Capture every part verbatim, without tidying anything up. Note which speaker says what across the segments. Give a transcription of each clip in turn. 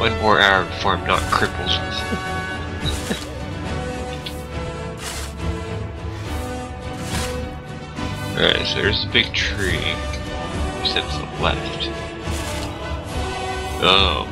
Speaker 1: one more hour before I'm not crippled. Alright, so there's a big tree. You said to the left. Oh.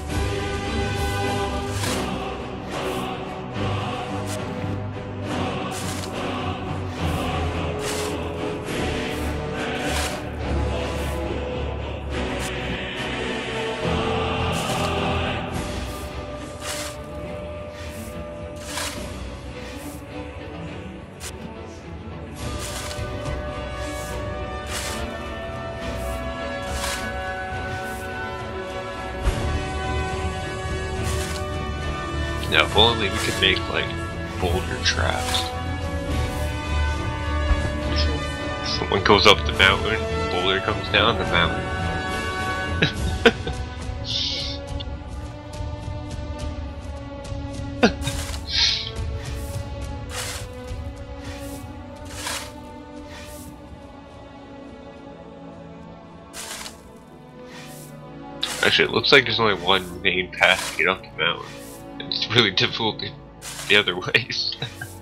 Speaker 1: Now, if only we could make, like, boulder traps. Someone goes up the mountain, boulder comes down the mountain. Actually, it looks like there's only one main path to get up the mountain. It's really difficult the other ways.